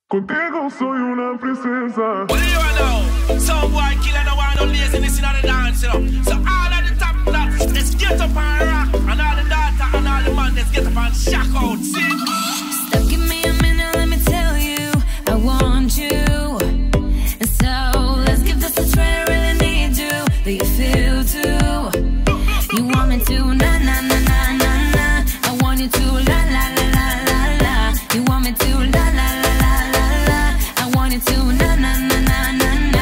Contigo soy una princesa. What do you know? Some boy killer no want no laziness in the dance, you know. So all of the top dogs, let's get up and rock. And all the daughter and all the man, let's get up and shock out. See? Stop, give me a minute, let me tell you, I want you. And so, let's give this a try, I really need you. Do you feel too? You want me to, na na na na na na. I want you to, la la la la la la. You want me to, la la la la la la. I want you to, na na na na na na.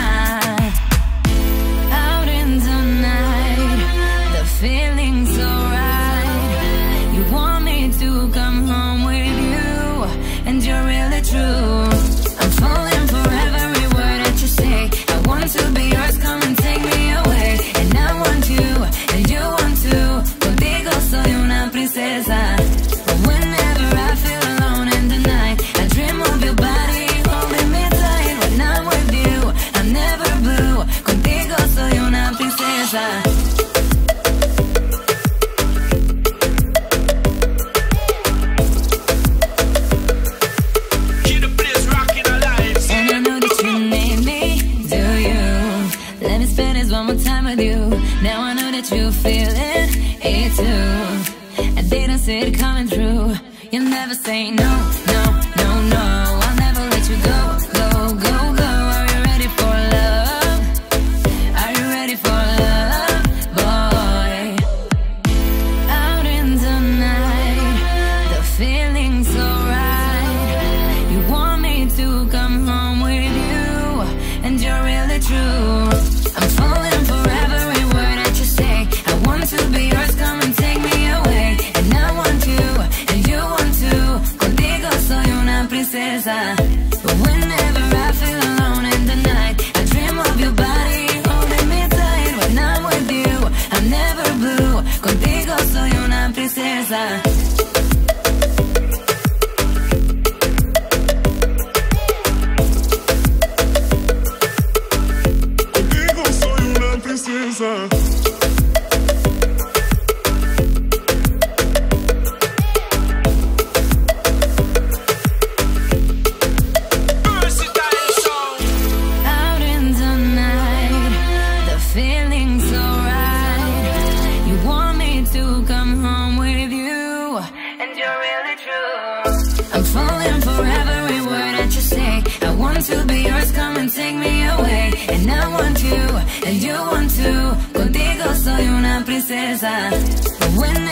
Out in the night, the feeling's so right. You want me to come home with you, and you're really true. I'm falling for every word that you say. I want to be yours, come and take me away. And I want you, and you want to. Contigo soy una princesa. But whenever I feel alone in the night, I dream of your body holding me tight. When I'm with you, I'm never blue. Contigo soy una princesa. One more time with you. Now I know that you feeling it too. I didn't see it coming through. You'll never say no, no, no, no. I'll never let you go, go, go, go. Are you ready for love? Are you ready for love, boy? Out in the night, the feeling's so right. You want me to come home with you, and you're really true. I'm falling for every word that you say. I want to be yours, come and take me away. And I want you, and you want to. Contigo soy una princesa. But whenever I feel alone in the night, I dream of your body holding me tight. When I'm with you, I'm never blue. Contigo soy una princesa. Princesa. Out in the night, the feeling's so right. You want me to come home with you, and you're really true. I'm falling for every word that you say. I want to be yours, come and take me away. And I want you, and you want to. Contigo soy una princesa. But when